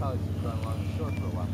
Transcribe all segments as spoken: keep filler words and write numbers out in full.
while. He's just gone along the shore for a while.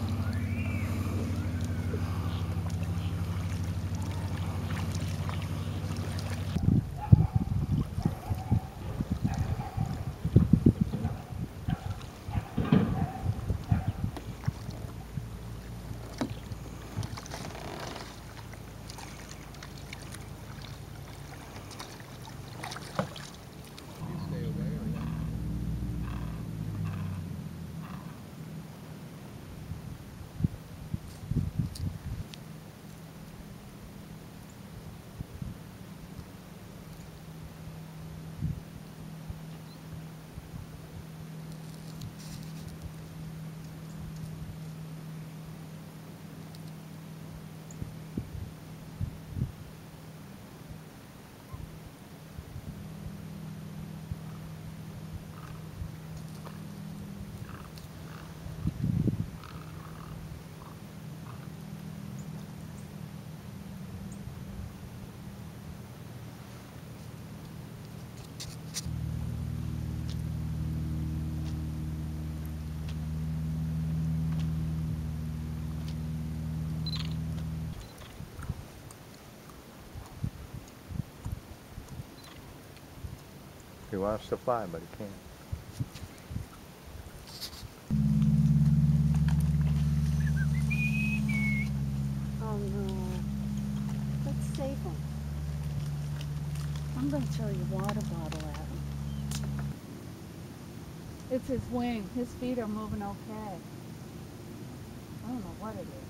He wants to fly, but he can't. Oh no. Let's save him. I'm going to throw your water bottle at him. It's his wing. His feet are moving okay. I don't know what it is.